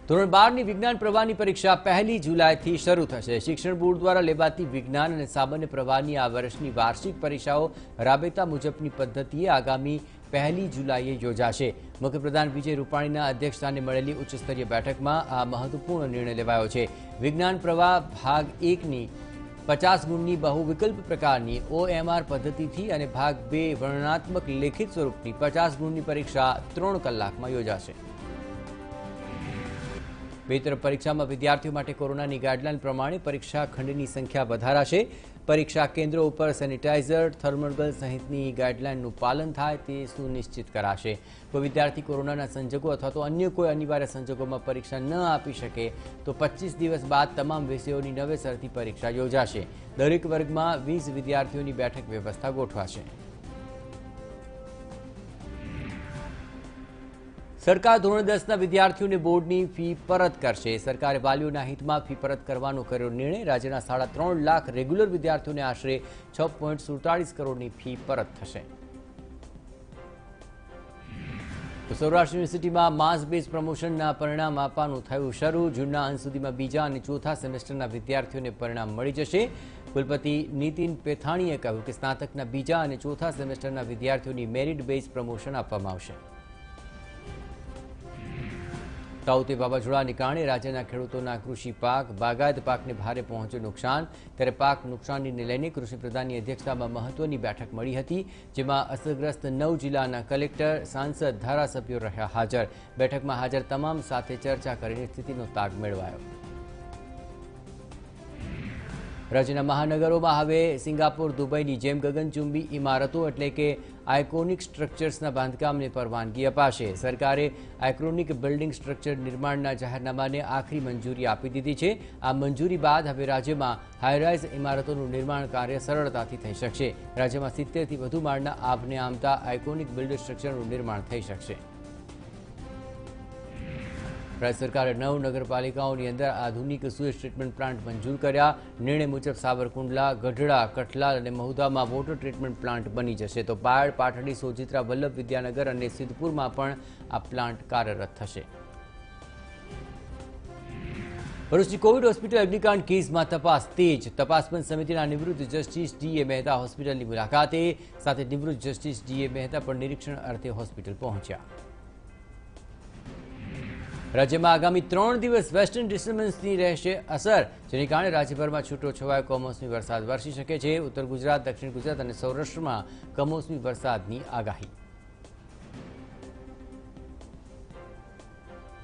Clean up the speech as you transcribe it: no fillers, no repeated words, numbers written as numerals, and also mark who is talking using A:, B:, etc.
A: ધોરણ 12ની વિજ્ઞાન પ્રવાહની પરીક્ષા 1 જુલાઈથી શરૂ થશે। શિક્ષણ બોર્ડ દ્વારા લેવાતી વિજ્ઞાન અને સામાન્ય પ્રવાહની આ વર્ષની વાર્ષિક પરીક્ષાઓ રાબેતા મુજબની પદ્ધતિએ આગામી 1 જુલાઈએ યોજાશે। મુખ્યપ્રધાન વિજય રૂપાણીના અધ્યક્ષસ્થાને મળેલી ઉચ્ચસ્તરીય બેઠકમાં આ મહત્વપૂર્ણ નિર્ણય લેવાયો છે। વિજ્ઞાન પ્રવાહ ભાગ 1ની 50 ગુણની બહુવિકલ્પ પ્રકારની OMR પદ્ધતિથી અને ભાગ 2 વર્ણનાત્મક લેખિત સ્વરૂપની 50 ગુણની પરીક્ષા 3 કલાકમાં યોજાશે। બે તરફ પરીક્ષામાં વિદ્યાર્થીઓ માટે કોરોનાની ગાઈડલાઈન પ્રમાણે પરીક્ષા ખંડની સંખ્યા વધારાશે। પરીક્ષા કેન્દ્રો ઉપર સેનિટાઈઝર, થર્મોગલ સહિતની ગાઈડલાઈનનું પાલન થાય તે સુનિશ્ચિત કરાશે। કોઈ વિદ્યાર્થી કોરોનાના સંજોગો અથવા તો અન્ય કોઈ અનિવાર્ય સંજોગોમાં પરીક્ષા ન આપી શકે તો 25 દિવસ બાદ તમામ વિષયોની નવેસરથી પરીક્ષા યોજાશે। દરેક વર્ગમાં 20 વિદ્યાર્થીઓની બેઠક વ્યવસ્થા ગોઠવાશે। સરકાર ધોરણ 10ના વિદ્યાર્થીઓને બોર્ડની ફી પરત કરશે। સરકારે વાલીઓના હિતમાં ફી પરત કરવાનો કર્યો નિર્ણય। રાજ્યના 3.5 લાખ રેગ્યુલર વિદ્યાર્થીઓને આશરે 6.47 કરોડની ફી પરત થશે। તો સૌરાષ્ટ્ર યુનિવર્સિટીમાં માસ બેઝ પ્રમોશનના પરિણામ આપવાનું થયું શરૂ। જૂનના અંત સુધીમાં બીજા અને ચોથા સેમેસ્ટરના વિદ્યાર્થીઓને પરિણામ મળી જશે। કુલપતિ નીતિન પેથાણીએ કહ્યું કે સ્નાતકના બીજા અને ચોથા સેમેસ્ટરના વિદ્યાર્થીઓની મેરિટ બેઝ પ્રમોશન આપવામાં આવશે। તાઉતે વાવાઝોડાને કારણે રાજ્યના ખેડૂતોના કૃષિ પાક, બાગાયત પાકને ભારે પહોંચ્યું નુકસાન। ત્યારે પાક નુકસાનીને લઈને કૃષિપ્રધાનની અધ્યક્ષતામાં મહત્વની બેઠક મળી હતી, જેમાં અસરગ્રસ્ત 9 જિલ્લાના કલેક્ટર, સાંસદ, ધારાસભ્યો રહ્યા હાજર। બેઠકમાં હાજર તમામ સાથે ચર્ચા કરીને સ્થિતિનો તાગ મેળવાયો। રાજ્યના મહાનગરોમાં હવે સિંગાપોર, દુબઈની જેમ ગગનચુંબી ઇમારતો એટલે કે આઇકોનિક સ્ટ્રક્ચર્સના બાંધકામને પરવાનગી અપાશે। સરકારે આઇકોનિક બિલ્ડિંગ સ્ટ્રક્ચર નિર્માણના જાહેરનામાને આખરી મંજૂરી આપી દીધી છે। આ મંજૂરી બાદ હવે રાજ્યમાં હાઈરાઇઝ ઇમારતોનું નિર્માણ કાર્ય સરળતાથી થઈ શકશે। રાજ્યમાં 70થી વધુ માળના આભને આમતા આઇકોનિક બિલ્ડિંગ સ્ટ્રક્ચરનું નિર્માણ થઈ શકશે। રાજ્ય સરકારે 9 નગરપાલિકાઓની અંદર આધુનિક સુએજ ટ્રીટમેન્ટ પ્લાન્ટ મંજૂર કર્યા। નિર્ણય મુજબ સાવરકુંડલા, ગઢડા, કઠલાલ અને મહુધામાં વોટર ટ્રીટમેન્ટ પ્લાન્ટ બની જશે। તો બાયડ, પાટડી, સોજિત્રા, વલ્લભ વિદ્યાનગર અને સિદ્ધપુરમાં પણ આ પ્લાન્ટ કાર્યરત થશે। ભરૂચની કોવિડ હોસ્પિટલ અગ્નિકાંડ કેસમાં તપાસ તેજ। તપાસ પંચ સમિતિના નિવૃત્ત જસ્ટિસ ડી.એ. મહેતા હોસ્પિટલની મુલાકાતે, સાથે નિવૃત્ત જસ્ટિસ ડી.એ. મહેતા પણ નિરીક્ષણ અર્થે હોસ્પિટલ પહોંચ્યા। રાજ્યમાં આગામી 3 દિવસ વેસ્ટર્ન ડિસ્ટર્બન્સની રહેશે અસર, જેને કારણે રાજ્યભરમાં છૂટોછવાયો કમોસમી વરસાદ વરસી શકે છે। ઉત્તર ગુજરાત, દક્ષિણ ગુજરાત અને સૌરાષ્ટ્રમાં કમોસમી વરસાદની આગાહી।